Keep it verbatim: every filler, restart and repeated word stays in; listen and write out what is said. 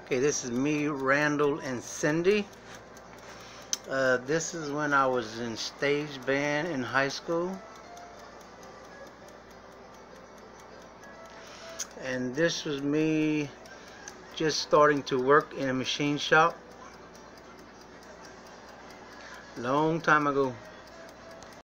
Okay, this is me, Randall, and Cindy. Uh, this is when I was in stage band in high school. And this was me just starting to work in a machine shop. Long time ago.